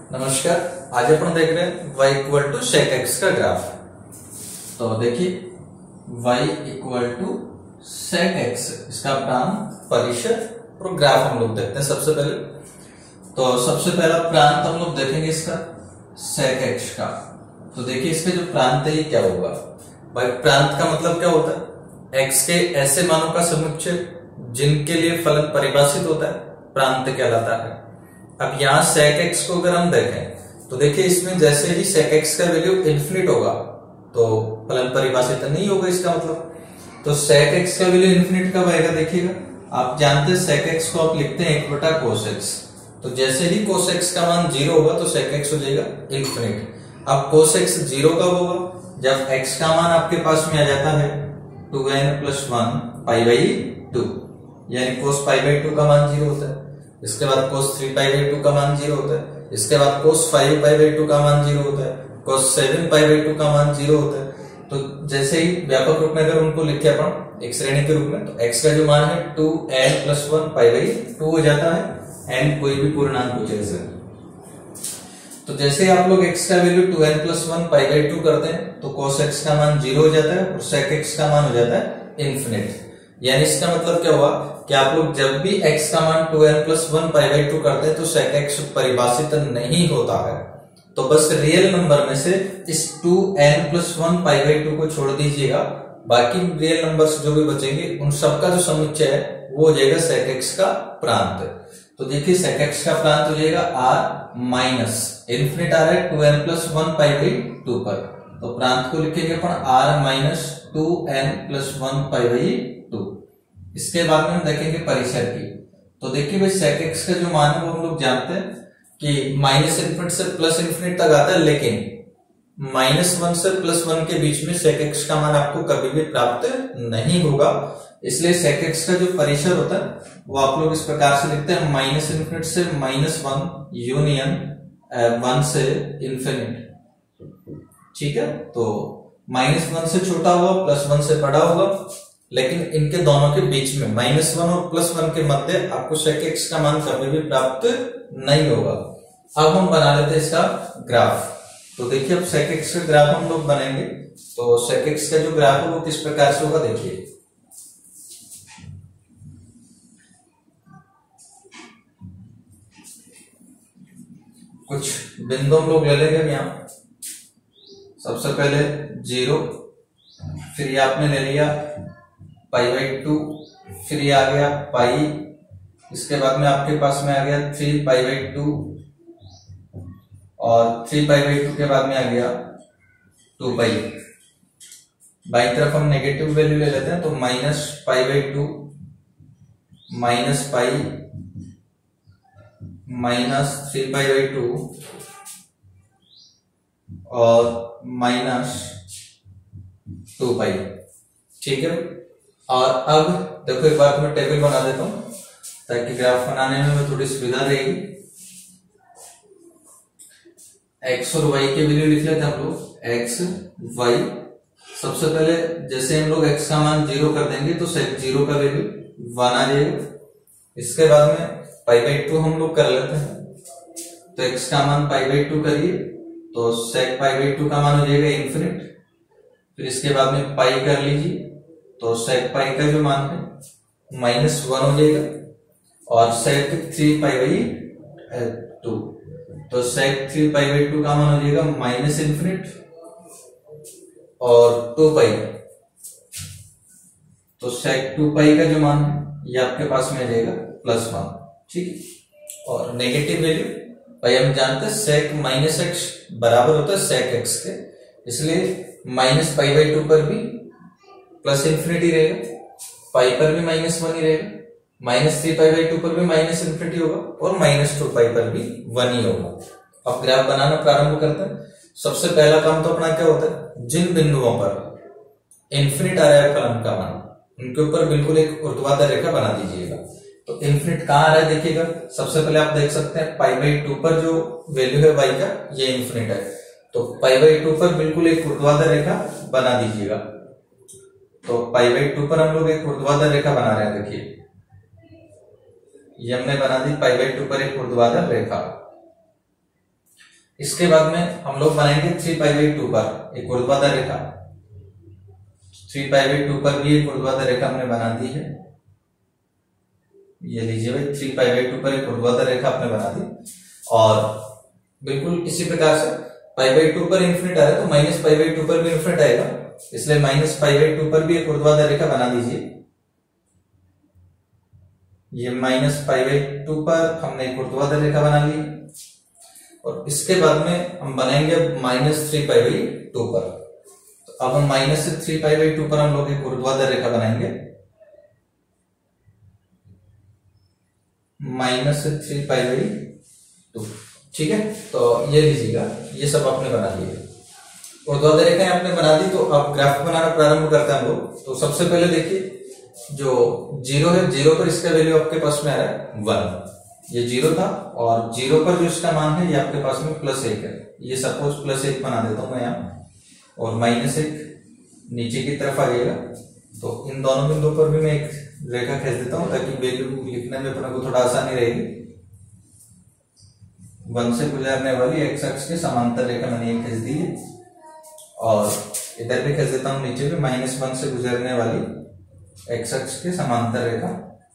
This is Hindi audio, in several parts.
नमस्कार। आज अपन देख रहे हैं y equal to sec x का ग्राफ। तो देखिए y equal to sec x, इसका प्रांत, परिसर और ग्राफ हम लोग देखते हैं। सबसे पहला प्रांत हम लोग देखेंगे इसका sec x का। तो देखिए इसका जो प्रांत है ये क्या होगा भाई। प्रांत का मतलब क्या होता है? x के ऐसे मानों का समुच्चय जिनके लिए फलन परिभाषित होता है प्रांत कहलाता है। अब यहाँ sec x को अगर हम देखें तो देखिए इसमें जैसे ही sec x का वैल्यू इन्फिनिट होगा तो फलन परिभाषित नहीं होगा इसका मतलब। तो sec x का वैल्यू इन्फिनिट कब आएगा? देखिएगा, आप जानते हैं sec x को आप लिखते हैं 1/cos x। तो जैसे ही cos x का मान 0 होगा तो sec x हो जाएगा इन्फिनिट। अब cos x 0 कब होगा? जब x का मान आपके पास में आ जाता है 2n+1 π/2, यानी cos π/2 का मान 0 होता है। इसके बाद cos 3 π/2 का मान 0 होता है। इसके बाद cos 5 π/2 का मान 0 होता है। cos 7 π/2 का मान 0 होता है। तो जैसे ही व्यापक रूप में अगर उनको लिखे अपन एक श्रेणी के रूप में, तो x का जो मान है 2n+1 π/2 हो जाता है। n कोई भी पूर्णांक हो जाए। तो जैसे आप लोग x का वैल्यू 2n+1 π/2 करते हैं तो cos x का मान 0 हो जाता है और sec x का मान हो जाता है इन्फिनिट। यानी इसका मतलब क्या हुआ कि आप लोग जब भी x का मान 2n+1 π/2 करते हैं तो sec x परिभाषित नहीं होता है। तो बस रियल नंबर में से इस 2n+1 π/2 को छोड़ दीजिएगा, बाकी रियल नंबर्स जो भी बचेंगे उन सबका जो समुच्चय है वो हो जाएगा sec x का प्रांत। तो देखिए sec x का प्रांत हो जाएगा r माइनस इन्फिनिट आ रहा है 2n+1 π/2 पर, तो प्रांत को लिखेंगे अपन r माइनस 2n+1 π/2। इसके बाद में हम देखेंगे परिसर की। तो देखिए भाई sec x का जो मान है वो हम लोग जानते हैं कि माइनस इन्फिनिट से प्लस इन्फिनिट तक आता है, लेकिन -1 से +1 के बीच में sec x का मान आपको कभी भी प्राप्त नहीं होगा। इसलिए sec x का जो परिसर होता है वो आप लोग इस प्रकार से लिखते हैं माइनस इन्फिनिट से -1 यूनियन 1 से इन्फिनिट। ठीक है, तो -1 से छोटा होगा, +1 से बड़ा होगा, लेकिन इनके दोनों के बीच में -1 और +1 के मध्य आपको sec x का मान कभी भी प्राप्त नहीं होगा। अब हम बना लेते हैं इसका ग्राफ। तो देखिए अब sec x का ग्राफ हम लोग बनाएंगे। तो sec x का जो ग्राफ है वो किस प्रकार से होगा देखिए। कुछ बिंदु हम लोग ले लेंगे यहाँ। सबसे पहले 0, फिर ये आपने ले लिया π/2, फिर ये आ गया पाई, इसके बाद में आपके पास में आ गया 3 π/2 और 3 π/2 के बाद में आ गया 2 पाई। बाई तरफ हम नेगेटिव वैल्यू ले लेते हैं तो -π/2 पाई -3 π/2 और -2 पाई। ठीक है, और अब देखो एक बार मैं टेबल बना देता हूं ताकि ग्राफ बनाने में थोड़ी सुविधा रहेगी। x और y के वैल्यू लिख लेते हैं हम लोग, x y। सबसे पहले जैसे हम लोग x का मान 0 कर देंगे तो sec 0 का वैल्यू 1 आ जाएगा। इसके बाद में π/2 हम लोग कर लेते हैं, तो x का मान π/2 करिए तो sec π/2 का मान हो जाएगा इन्फिनिट। फिर इसके बाद में पाई कर लीजिए तो sec पाई का जो मान है -1 हो जाएगा और sec 3 π/2, तो sec 3 π/2 का मान हो जाएगा -इन्फिनिट और 2 पाई, तो sec 2 पाई का जो मान है ये आपके पास में आ जाएगा +1। ठीक, और नेगेटिव वैल्यू भाई हम जानते हैं sec -x बराबर होता है sec x के, इसलिए -π/2 पर भी प्लस इन्फिनिटी रहेगा, पाई पर भी -1 ही रहेगा, -3 π/2 पर भी -इन्फिनिटी होगा और -2 पाई पर भी 1 ही होगा। अब ग्राफ बनाना प्रारंभ करते हैं। सबसे पहला काम तो अपना क्या होता है, जिन बिंदुओं पर इन्फिनिट आ रहा है फलन का मान उनके ऊपर बिल्कुल एक ऊर्ध्वाधर रेखा बना दीजिएगा। तो इन्फिनिट कहाँ आ रहा है देखिएगा। सबसे पहले आप देख सकते हैं π/2 पर जो वैल्यू है y का ये इन्फिनिट है, तो π/2 पर बिल्कुल एक ऊर्ध्वाधर रेखा बना दीजिएगा। तो π/2 पर हम लोग एक ऊर्ध्वाधर रेखा बना रहे हैं। देखिए ये हमने बना दी π/2 पर एक ऊर्ध्वाधर रेखा। इसके बाद में हम लोग बनाएंगे 3π/2 पर एक ऊर्ध्वाधर रेखा। 3π/2 पर भी एक ऊर्ध्वाधर रेखा हमने बना दी है। ये लीजिए भाई, 3π/2 पर एक ऊर्ध्वाधर रेखा आपने बना दी। और बिल्कुल इसी प्रकार से π/2 पर इंफिनिट आ रहा है तो -π/2 पर भी इंफिनिट आएगा, इसलिए -π/2 पर भी एक ऊर्ध्वाधर रेखा बना दीजिए। ये -π/2 पर हमने एक ऊर्ध्वाधर रेखा बना ली और इसके बाद में हम बनाएंगे -3π/2 पर। तो अब हम -3π/2 पर हम लोग एक ऊर्ध्वाधर रेखा बनाएंगे। -3π/2, ठीक है। तो ये लीजिएगा, ये सब आपने बना लिया। ऊर्ध्वाधर रेखाएं आपने बना दी, तो अब ग्राफ बनाना प्रारंभ करते हैं हम लोग। तो सबसे पहले देखिए, जो 0 है, 0 पर इसका वैल्यू आपके पास में आ रहा है 1। ये 0 था और 0 पर जो इसका मान है ये आपके पास में +1 है। ये सपोज +1 बना देता हूं मैं यहाँ, और -1 नीचे की तरफ आ जाएगा। तो इन दोनों बिंदुओं पर भी मैं एक रेखा खींच देता हूं ताकि वैल्यू लिखने में अपने को थोड़ा आसानी रहेगी। 1 से गुजरने वाली एक्स अक्ष के समांतर रेखा मैंने ये खींच दी है, और इधर भी खींच देता हूं नीचे भी -1 से गुजरने वाली एक्स अक्ष के समांतर रेखा।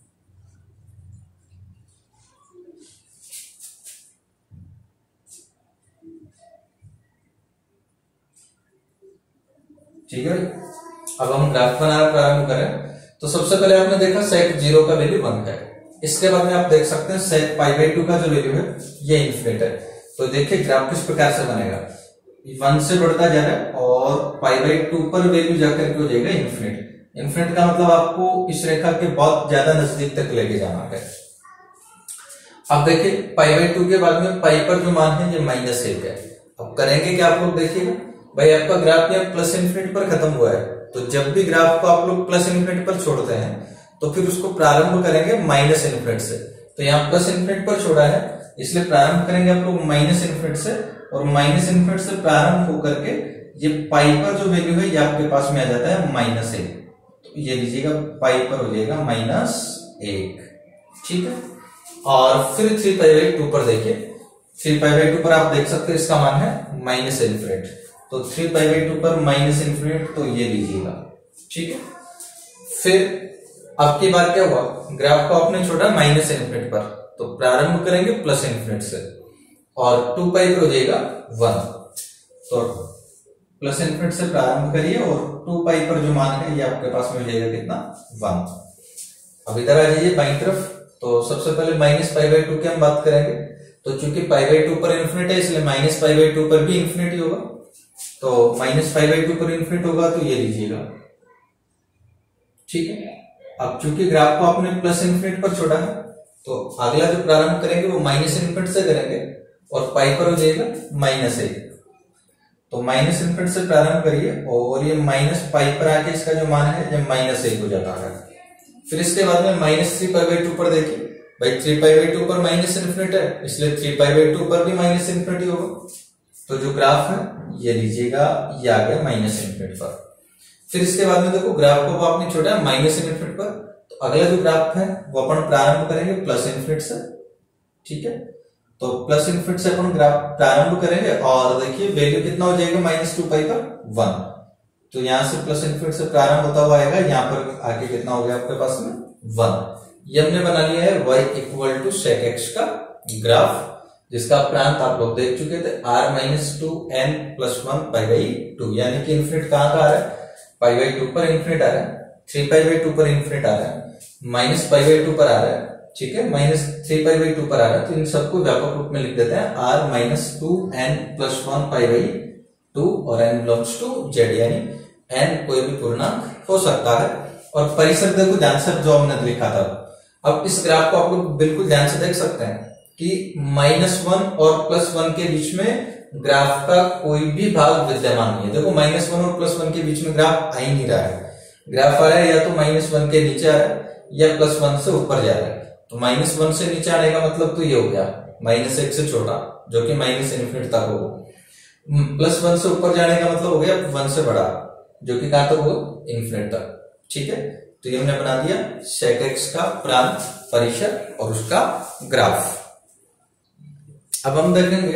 ठीक है, अब हम ग्राफ बनाना प्रारंभ करें। तो सबसे पहले आपने देखा sec 0 का वैल्यू 1 है। इसके बाद में आप देख सकते हैं sec π/2 का जो वैल्यू है ये इंफिनिट है। तो देखिए ग्राफ किस प्रकार से बनेगा, 1 से बढ़ता जा रहा है और π/2 पर वैल्यू जाकर के हो जाएगा इंफिनिट। इंफिनिट का मतलब आपको इस रेखा के बहुत ज्यादा नजदीक तक लेके जाना है। अब देखिए π/2 के बाद में पाई पर जो मान है ये -1 है। अब करेंगे क्या आप लोग देखिएगा भाई, आपका ग्राफ यहाँ प्लस इंफिनिट पर खत्म हुआ है, तो जब भी ग्राफ को आप लोग प्लस इंफिनिट पर छोड़ते हैं तो फिर उसको प्रारंभ करेंगे माइनस इंफिनिट से। तो यहाँ प्लस इंफिनिट पर छोड़ा है, इसलिए प्रारंभ करेंगे आप लोग माइनस इंफिनिट से, और माइनस इंफिनिट से प्रारंभ होकर के ये पाई पर जो वैल्यू है ये आपके पास में आ जाता है -1। तो ये लीजिएगा पाई पर हो जाएगा -1, ठीक है। और फिर 3π/2 पर देखिए, 3π/2 पर आप देख सकते हैं इसका मान है -इंफिनिट। तो 3π/2 पर -इंफिनिट, तो ये लीजिएगा, ठीक है। फिर अब की बार क्या हुआ, ग्राफ को आपने छोड़ा -इंफिनिट पर, तो प्रारंभ करेंगे प्लस इंफिनिट से, और 2π पर हो जाएगा 1। तो प्लस इंफिनिट से प्रारंभ करिए और 2π पर जो मान है ये आपके पास में हो जाएगा कितना, 1। अब इधर आ जाइए बाईं तरफ। तो सबसे पहले -π/2 की हम बात करेंगे। तो चूंकि π/2 पर इंफिनिट है, इसलिए -π/2 पर भी इंफिनिटी होगा। तो -π/2 पर इंफिनिट होगा, तो ये लीजिएगा, ठीक है। अब चूंकि ग्राफ को आपने प्लस इंफिनिट पर छोड़ा है, तो अगला जो प्रारंभ करेंगे वो -इंफिनिट से करेंगे, और पाई पर हो जाएगा -1। तो -इंफिनिट से प्रारंभ करिए और ये -पाई पर आके इसका जो मान है ये -1 हो जाता है। फिर इसके बाद में -3π/2 पर देखिए भाई, 3π/2 पर -इंफिनिट है, इसलिए 3π/2 पर भी -इंफिनिटी होगा। तो जो ग्राफ है ये लीजिएगा, ये आ गया -इंफिनिट पर। फिर इसके बाद में देखो ग्राफ को आपने छोड़ा है -इंफिनिट पर, तो अगला जो ग्राफ है वो अपन प्रारंभ करेंगे प्लस इंफिनिट से, ठीक है। तो प्लस इंफिनिट से अपन ग्राफ प्रारंभ करेंगे, और देखिए वैल्यू कितना हो जाएगा -2π पर 1। तो यहां से प्लस इंफिनिट से प्रारंभ होता हुआ आएगा, यहाँ पर आके कितना हो गया आपके पास में 1। ये हमने बना लिया है y = sec x का ग्राफ, जिसका प्रांत आप लोग देख चुके थे, r-2n + 1π/2, यानी कि इंफिनिट कहां का आ रहा है, π/2 पर इंफिनिट आ रहा है, 3π/2 पर इंफिनिट आ रहा है, -π/2 पर आ रहा है, ठीक है, -3π/2 पर आ रहा है। तो इन सबको व्यापक रूप में लिख देते हैं r-2n + 1π/2, और n बिलोंग्स टू z, यानी n कोई भी पूर्णांक हो सकता है। और परिसर देखो ध्यान से, जो हमने लिखा था। अब इस ग्राफ को आप लोग बिल्कुल ध्यान से देख सकते हैं कि -1 और +1 के बीच में ग्राफ का कोई भी भाग विद्यमान नहीं है। देखो -1 और +1 के बीच में ग्राफ आ ही नहीं रहा है। ग्राफ आ रहा है या तो -1 के नीचे आ रहा है या +1 से ऊपर जा रहा है। तो -1 से नीचे आने का मतलब तो ये हो गया -1 से छोटा, जो कि -इंफिनिट तक होगा। +1 से ऊपर जाने का मतलब हो गया 1 से बड़ा, जो कि कहां तक होगा, इंफिनिट तक, ठीक है। तो ये हमने बना दिया sec x का प्रांत, परिसर और उसका ग्राफ। अब हम देखेंगे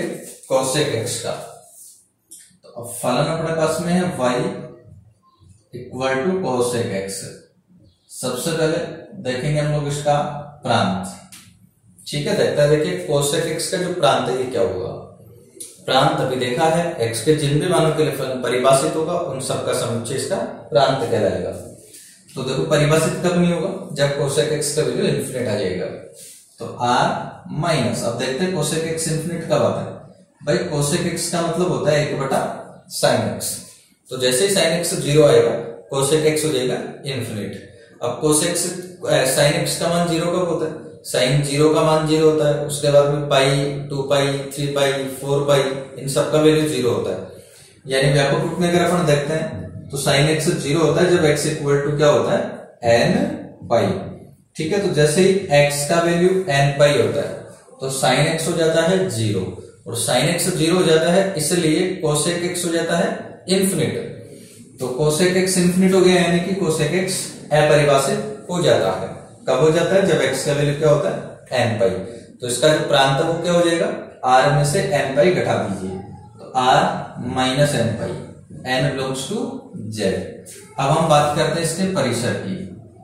कोसेक एक्स का। तो अब फलन अपने पास में है y equal to cosec x. सबसे पहले देखेंगे हम लोग इसका प्रांत। ठीक है, देखते हैं। देखिए कोसेक एक्स का जो प्रांत है ये क्या होगा। प्रांत अभी देखा है, x के जिन भी मानों के लिए फलन परिभाषित होगा उन सबका समुच्चय इसका प्रांत कहलाएगा। तो देखो परिभाषित कब नहीं होगा, जब कोसेक एक्स का वैल्यू इन्फिनिट आ जाएगा। तो r माइनस, अब देखते हैं कोसेक एक्स इन्फिनिट कब आता है। भाई कोसेक एक्स का मतलब होता है 1/sin x। तो जैसे ही sin x 0 आएगा कोसेक एक्स हो जाएगा इन्फिनिट। अब कोसेक sin x का मान 0 कब होता है, साइन 0 का मान 0 होता है, उसके बाद में पाई, 2 पाई, 3 पाई, 4 पाई, इन सब का वैल्यू 0 होता है। यानी व्यापक रूप में अगर अपन देखते हैं तो साइन x 0 होता है जब x इक्वल टू क्या होता है n पाई। ठीक है, तो जैसे ही x का वैल्यू n पाई होता है तो साइन x हो जाता है 0, और साइन x 0 हो जाता है इसलिए कोसेक x हो जाता है इन्फिनिट। तो कोसेक x इन्फिनिट हो गया, यानी कि कोसेक x अपरिभाषित हो जाता है। कब हो जाता है, जब x का वैल्यू क्या होता है n पाई। तो इसका जो प्रांत है वो क्या हो जाएगा, r में से n पाई घटा दीजिए, तो r minus n pi, n belongs to z। अब हम बात करते हैं इसके परिसर की।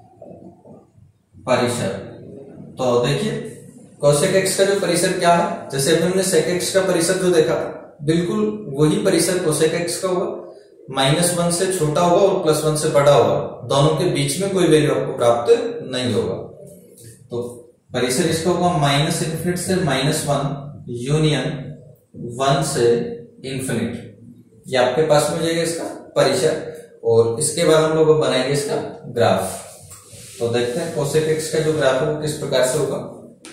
परिसर तो देखिए कोसेक x का जो परिसर क्या है, जैसे अभी हमने सेक x का परिसर जो देखा बिल्कुल वही परिसर कोसेक x का होगा। -1 से छोटा होगा और +1 से बड़ा होगा, दोनों के बीच में कोई वैल्यू आपको प्राप्त नहीं होगा। तो परिसर इसका होगा -∞ से -1 यूनियन 1 से इन्फिनिट। ये आपके पास में हो जाएगा इसका परिसर, और इसके बाद हम लोग बनाएंगे इसका ग्राफ। तो देखते हैं कोसेक एक्स का जो ग्राफ है वो किस प्रकार से होगा।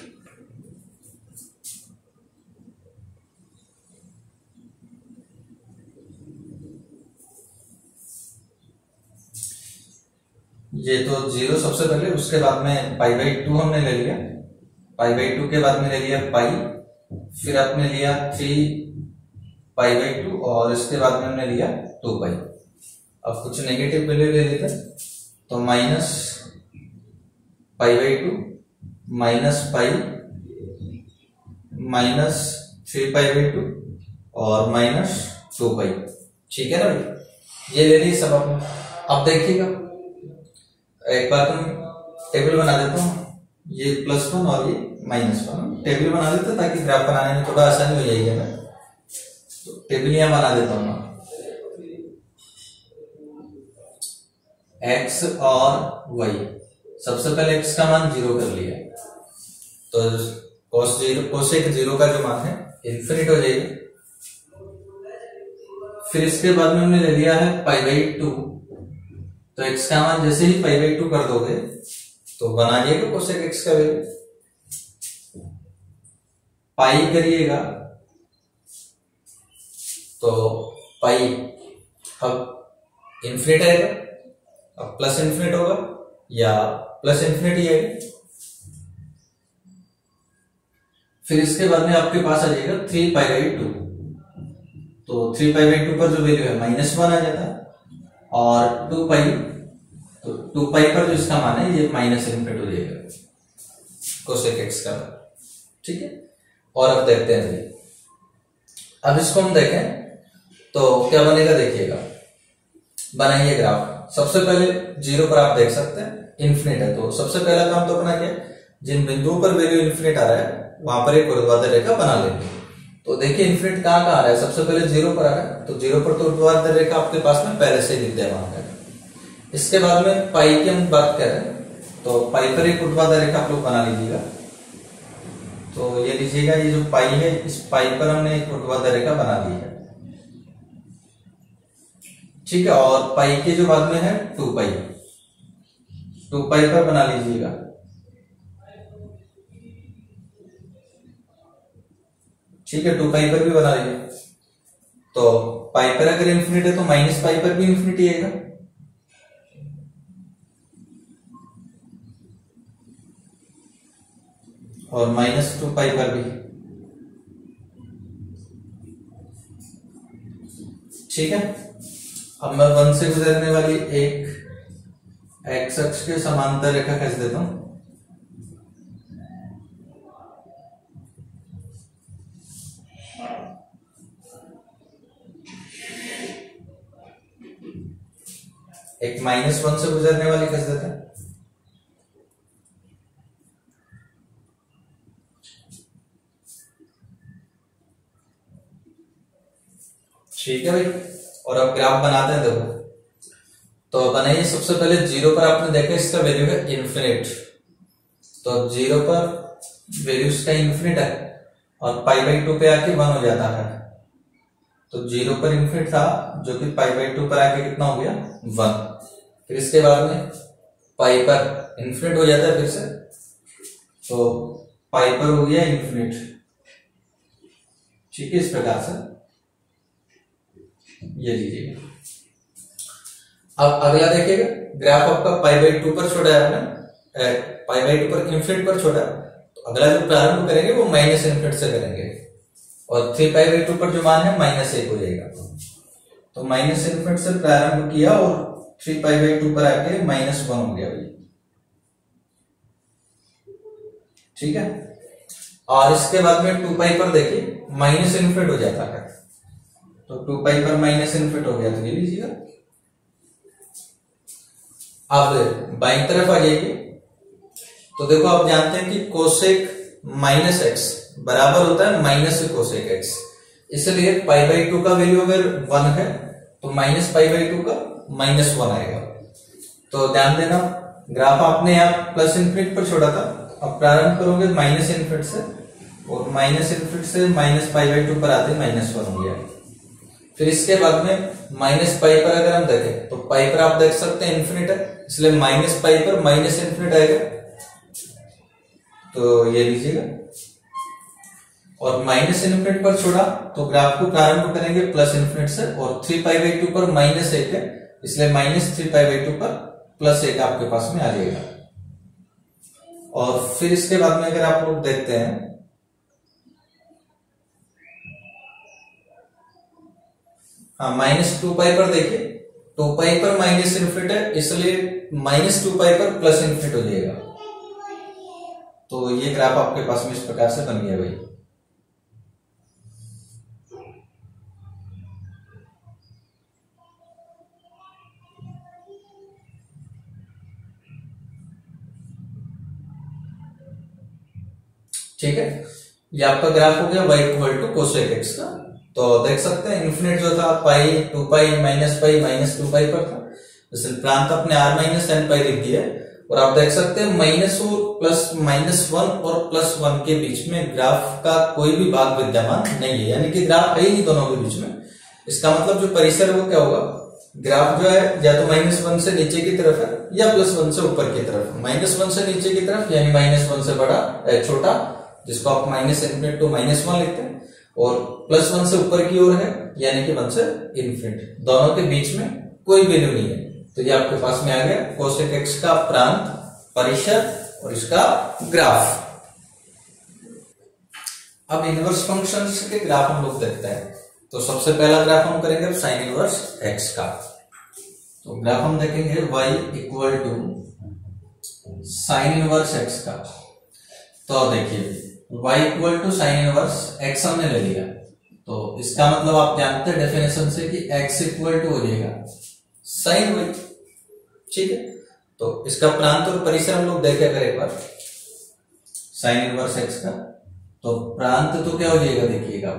ये तो 0 सबसे पहले, उसके बाद में π/2 हमने ले लिया, π/2 के बाद में ले लिया पाई, फिर आपने लिया 3π/2 और इसके बाद में हमने लिया 2π। अब कुछ नेगेटिव वैल्यू ले लेते हैं, तो -π/2 -π -3π/2 और -2π। ठीक है ना भाई, ये ले ली सब आपने। अब देखिएगा एक बार तुम टेबल बना देता हूं, ये +1 और ये -1 टेबल बना देते ताकि ग्राफ बनाने में थोड़ा आसानी हो जाएगी हमें। तो टेबल यहां बना देता हूं मैं, x और y। सबसे पहले x का मान 0 कर लिया, तो कोसेक 0 का जो मान है इन्फिनिट हो जाएगा। फिर इसके बाद में हमने ले लिया है π/2, तो x का मान जैसे ही π/2 कर दोगे तो बना जाएगा कोसेक x का वैल्यू। पाई करिएगा तो पाई अब इन्फिनिट आएगा, अब प्लस इन्फिनिट होगा या प्लस इन्फिनिट ही आएगा। फिर इसके बाद में आपके पास आ जाएगा 3π/2, तो 3π/2 पर जो वैल्यू है -1 आ जाता है, और 2π, तो 2π पर जो इसका मान है ये -∞ हो जाएगा कोसेक एक्स का। ठीक है, और अब देखते हैं, अब इसको हम देखें तो क्या बनेगा, देखिएगा बनाइए ग्राफ। सबसे पहले 0 पर आप देख सकते हैं इन्फिनिट है, तो सबसे पहला काम तो अपना क्या, जिन बिंदुओं पर वैल्यू इन्फिनिट आ रहा है वहां पर एक ऊर्ध्वाधर रेखा बना लेंगे। तो देखिए इन्फिनिट कहां आ रहा है, सबसे पहले 0 पर आ रहा है, तो 0 पर तो ऊर्ध्वाधर रेखा आपके पास में पहले से विद्यमान है। इसके बाद में पाई की हम बात कर रहे हैं, तो पाई पर एक ऊर्ध्वाधर रेखा आप लोग बना लीजिएगा। तो ये लीजिएगा, ये जो पाई है इस पाई पर हमने एक ऊर्ध्वाधर रेखा बना दी है। ठीक है, और पाई के जो बाद में है 2π, 2π पर बना लीजिएगा। ठीक है, 2π पर भी बना लीजिए। तो पाई पर अगर इन्फिनिट है तो -π पर भी इन्फिनिटी आएगा। और -2π पर भी। ठीक है, अब मैं 1 से गुजरने वाली एक एक्स अक्ष के समांतर रेखा खींच देता हूं। एक -1 से गुजरने वाली खींच देते हैं। ठीक है भाई, और अब ग्राफ बनाते हैं। देखो तो बनाइए, सबसे पहले 0 पर आपने देखा इसका वैल्यू है इन्फिनिट, तो 0 पर वैल्यू इसका इन्फिनिट है और π/2 पे आके 1 हो जाता है। तो 0 पर इन्फिनिट था जो कि π/2 पर आके कितना हो गया 1। फिर इसके बाद में पाई पर इन्फिनिट हो जाता है फिर से, तो पाई पर हो गया इन्फिनिट। ठीक है, इस प्रकार से ये लीजिए। अब अगला देखिएगा, ग्राफ आपका π/2 पर छोड़ा है ना, π/2 पर इन्फिनिट पर छोड़ा है, तो अगला जो प्रारंभ करेंगे वो माइनस इन्फिनिट से करेंगे और 3π/2 पर जो मान है -1 हो जाएगा। तो माइनस इन्फिनिट से प्रारंभ किया और 3π/2 पर आके -1 हो गया भाई। ठीक है, और इसके बाद में 2π पर देखिए माइनस इन्फिनिट हो जाता है, तो 2π पर माइनस इन्फिनिट हो गया, तो ये लीजिएगा। अब बाईं तरफ आ जाइए, तो देखो आप जानते हैं कि कोसेक -x बराबर होता है माइनस कोसेक x, इसलिए π/2 का वैल्यू अगर 1 है तो -π/2 का -1 आएगा। तो ध्यान देना, ग्राफ आपने यहाँ प्लस इन्फिनिट पर छोड़ा था, अब प्रारंभ करोगे माइनस इन्फिनिट से और माइनस इन्फिनिट से -π/2 पर आते -1 हो गया। फिर इसके बाद में -π पर अगर हम देखें तो पाई पर आप देख सकते हैं इन्फिनिट है, इसलिए -π पर माइनस इन्फिनिट आएगा, तो ये लीजिएगा। और माइनस इन्फिनिट पर छोड़ा तो ग्राफ को प्रारंभ करेंगे प्लस इन्फिनिट से, और 3π/2 पर -1 है, इसलिए -3π/2 पर +1 आपके पास में आ जाएगा। और फिर इसके बाद में अगर आप लोग देखते हैं, हाँ -2π पर देखिए, 2π पर माइनस इन्फिनिट है, इसलिए -2π पर प्लस इन्फिनिट हो जाएगा। तो ये ग्राफ आपके पास में इस प्रकार से बन गया भाई। ठीक है, ये आपका ग्राफ हो गया y = कोसेक x का। तो देख सकते हैं इन्फिनिट जो था पाई 2π -π -2π पर था, इसलिए प्रांत अपने r-n π लिख दिया, और आप देख सकते हैं माइनस और प्लस -1 और +1 के बीच में ग्राफ का कोई भी भाग विद्यमान नहीं है, यानी कि ग्राफ है ही नहीं दोनों के बीच में। इसका मतलब जो परिसर है वो क्या होगा, ग्राफ जो है या तो -1 से नीचे की तरफ है या +1 से ऊपर की तरफ। -1 से नीचे की तरफ यानी -1 से बड़ा छोटा, जिसको आप -∞ to -1 लिखते हैं, और +1 से ऊपर की ओर है यानी कि 1 से इन्फिनिट, दोनों के बीच में कोई वैल्यू नहीं है। तो ये आपके पास में आ गया कोसेक x का प्रांत, परिसर और इसका ग्राफ। अब इनवर्स फंक्शंस के ग्राफ हम लोग देखते हैं। तो सबसे पहला ग्राफ हम करेंगे साइन इनवर्स x का। तो ग्राफ हम देखेंगे y = साइन इनवर्स x का। तो देखिए y = साइन इनवर्स x हमने ले लिया, तो इसका मतलब आप जानते हैं डेफिनेशन से कि x = हो जाएगा साइन y। ठीक है, तो इसका प्रांत और परिसर हम लोग देखें अगर एक बार साइन इनवर्स x का, तो प्रांत तो क्या हो जाएगा देखिएगा,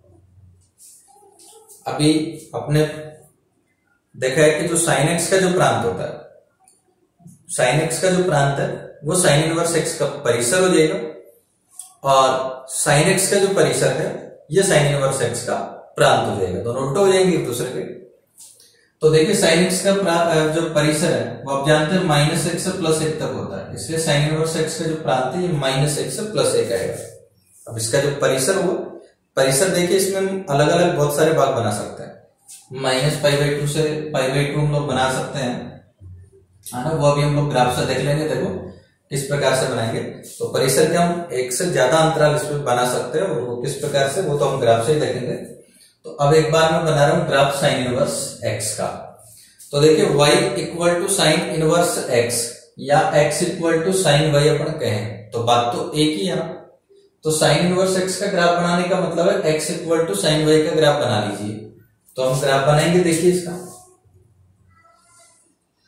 अभी अपने देखा है कि जो साइन x का जो प्रांत होता है, साइन x का जो प्रांत है वो साइन इनवर्स x का परिसर हो जाएगा, और साइन x का जो परिसर है ये साइन इनवर्स x का प्रांत हो जाएगा, दोनों उल्टा हो जाएंगे एक दूसरे के। तो देखिए साइन x का जो परिसर है वो आप जानते हैं -1 से +1 तक होता है, इसलिए साइन इनवर्स x का जो प्रांत है ये -1 से +1 आएगा। अब इसका जो परिसर हो, परिसर देखिए इसमें अलग अलग बहुत सारे भाग बना सकते हैं, -π/2 से π/2 हम लोग बना सकते हैं, है ना, वो अभी हम लोग ग्राफ से देख लेंगे। देखो किस प्रकार से बनाएंगे, तो परिसर के हम एक से ज्यादा अंतराल इसमें बना सकते हैं, और वो किस प्रकार से वो तो हम ग्राफ से ही देखेंगे। तो अब एक बार मैं बना रहा हूं ग्राफ साइन इनवर्स x का। तो देखिए y = साइन इनवर्स x या x = साइन y अपन कहें तो बात तो एक ही है ना। तो साइन इनवर्स x का ग्राफ बनाने का मतलब है x = साइन y का ग्राफ बना लीजिए। तो हम ग्राफ बनाएंगे, देखिए इसका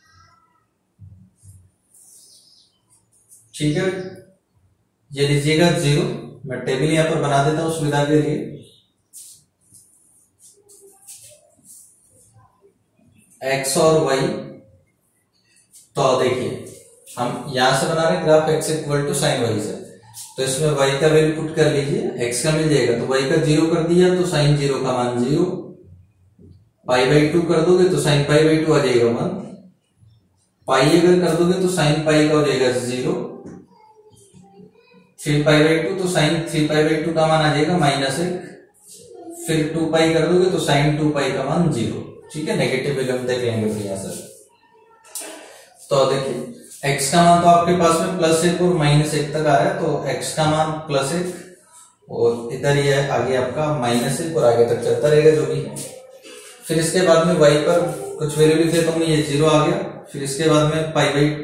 ठीक है, ये लीजिएगा 0। मैं टेबल यहां पर बना देता हूं सुविधा के लिए। x और y, तो देखिए हम यहां से बना रहे हैं graph x equal to sine y से, तो इसमें y का वैल्यू पुट कर लीजिए, x का मिल जाएगा तो y का 0 कर दिया तो साइन 0 का मान 0, पाई बाई 2 कर दोगे तो साइन पाई बाई 2 आ जाएगा 1, पाई अगर कर दोगे तो साइन पाई का हो जाएगा 0, 3 पाई बाई 2 तो साइन 3 पाई बाई 2 का मान आ जाएगा -1, फिर 2 पाई कर दोगे तो साइन 2 पाई का मान 0। ठीक है, नेगेटिव वैल्यू हम देख लेंगे फिर यहां से। तो देखिए x का मान तो आपके पास में +1 और -1 तक आ रहा है, तो x का मान +1 और इधर ये आ गया आपका -1 और आगे तक चलता रहेगा जो भी है। फिर इसके बाद में y पर कुछ वैल्यू लिख देता हूं, ये 0 आ गया। फिर इसके बाद में पाई बाई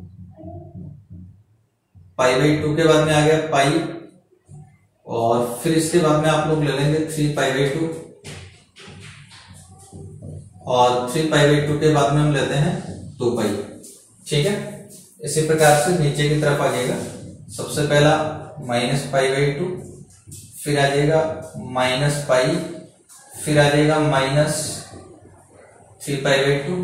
2 के बाद में आ गया पाई, और फिर इसके बाद में आप लोग ले लेंगे 3 पाई बाई 2, और 3 पाई बाई 2 के बाद में हम लेते हैं 2 पाई। ठीक है, इसी प्रकार से नीचे की तरफ आ जाएगा, सबसे पहला -पाई बाई 2, फिर आ जाएगा -पाई, फिर आ जाएगा -3 पाई बाई 2,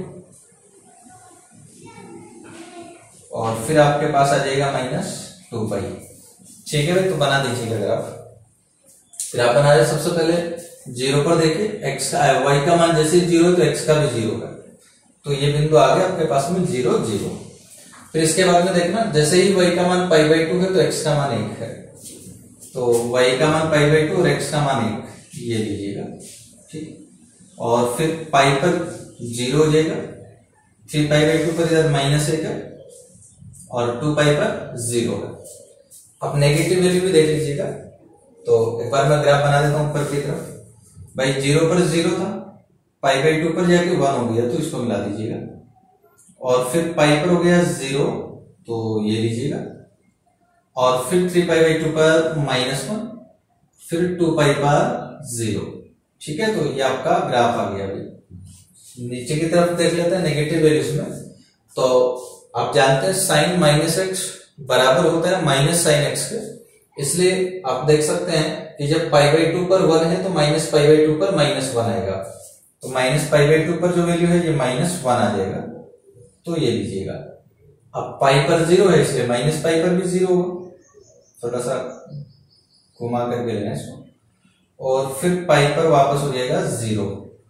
और फिर आपके पास आ जाएगा -2 पाई। ठीक है भाई, तो बना दीजिएगा ग्राफ। फिर आप बना रहे सबसे पहले 0 पर देखिए x का y का मान जैसे 0 है तो x का भी 0 है, तो ये बिंदु आ गया आपके पास में 0 0। फिर इसके बाद में देखना जैसे ही y का मान पाई बाई 2 है तो x का मान 1 है, तो y का मान पाई बाई 2 और x का मान 1, ये लीजिएगा। ठीक, और फिर पाई पर 0 हो जाएगा, 3 पाई बाई 2 पर इधर -1 है, और 2 पाई पर 0 है। अब नेगेटिव वैल्यू भी देख लीजिएगा, तो एक बार मैं ग्राफ बना देता हूं ऊपर की तरफ। भाई 0 पर 0 था, पाई बाई 2 पर जाके 1 हो गया, तो इसको मिला दीजिएगा, और फिर पाई पर हो गया 0, तो ये लीजिएगा, और फिर 3 पाई बाई 2 पर -1, फिर 2 पाई पर 0। ठीक है, तो ये आपका ग्राफ आ गया। भाई नीचे की तरफ देख लेते हैं नेगेटिव वैल्यूज में, तो आप जानते हैं साइन -x बराबर होता है -sin x के, इसलिए आप देख सकते हैं कि जब पाई बाई 2 पर 1 है तो -पाई बाई 2 पर -1 आएगा, तो -पाई बाई 2 पर जो वैल्यू है ये -1 आ जाएगा, तो ये लीजिएगा। अब पाई पर 0 है इसलिए -पाई पर भी 0 होगा, थोड़ा सा घुमा करके लेना इसको, और फिर पाई पर वापस हो जाएगा 0,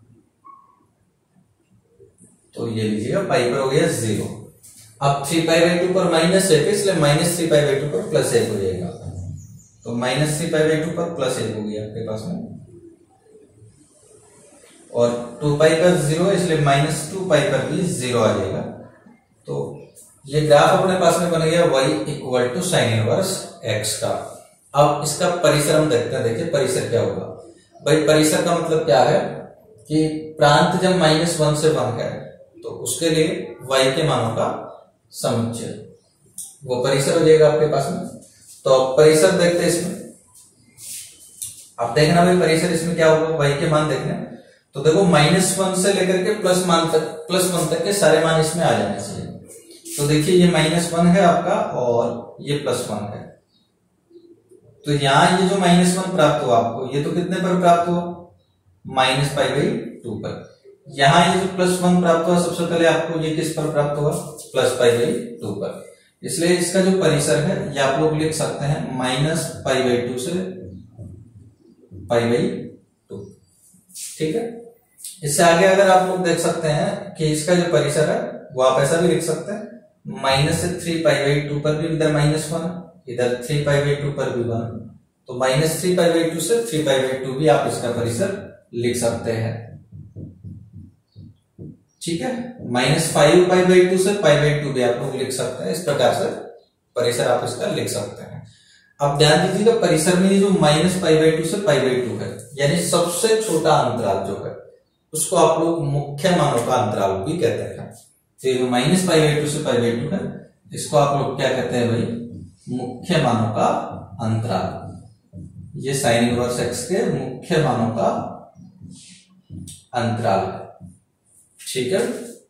तो ये लीजिएगा पाई पर हो गया 0। अब 3 पाई बाई 2 पर -1 है इसलिए -3 पाई बाई 2 पर +1 हो जाएगा, तो -3 पाई बाई 2 पर +1 हो गया आपके पास में, और 2 पाई पर 0 है इसलिए -2 पाई पर भी 0 आ जाएगा। तो ये ग्राफ अपने पास में बन गया y equal to sine inverse x का। अब इसका परिसर हम देखते हैं, देखिए परिसर क्या होगा। भाई परिसर का मतलब क्या है कि प्रांत जब -1 से 1 है तो उसके लिए y के मानों का समुच्चय, वो परिसर हो जाएगा आपके पास में। तो परिसर देखते हैं इसमें, अब देखना भाई परिसर इसमें क्या होगा, y के मान देखने, तो देखो -1 से लेकर के +1 तक के सारे मान इसमें आ जाने चाहिए। तो देखिए ये -1 है आपका और ये +1 है, तो यहां ये जो -1 प्राप्त हुआ आपको, ये तो कितने पर प्राप्त हुआ, -पाई बाई 2 पर। यहां ये जो +1 प्राप्त हुआ सबसे पहले आपको ये किस पर प्राप्त हुआ, +पाई बाई 2 पर। इसलिए इसका जो परिसर है ये आप लोग लिख सकते हैं -पाई बाई 2 से पाई बाई 2। ठीक है, इससे आगे अगर आप लोग देख सकते हैं कि इसका जो परिसर है वो आप ऐसा भी लिख सकते हैं, -3 पाई बाई 2 पर भी इधर -1, इधर 3 पाई बाई 2 पर भी 1, तो -3 पाई बाई 2 से 3 पाई बाई 2 भी आप इसका परिसर लिख सकते हैं। ठीक है, -5 पाई बाई 2 से पाई बाई 2 भी आप लोग लिख सकते हैं। इस प्रकार से परिसर आप इसका लिख सकते हैं। अब ध्यान दीजिएगा परिसर में जो -पाई बाई 2 से पाई बाई 2 है, यानी सबसे छोटा अंतराल जो है उसको आप लोग मुख्य मानों का अंतराल भी कहते हैं। तो ये जो -पाई बाई 2 से पाई बाई 2 है इसको आप लोग क्या कहते हैं भाई, मुख्य मानों का अंतराल। ये साइन इनवर्स x के मुख्य मानों का अंतराल है। ठीक है।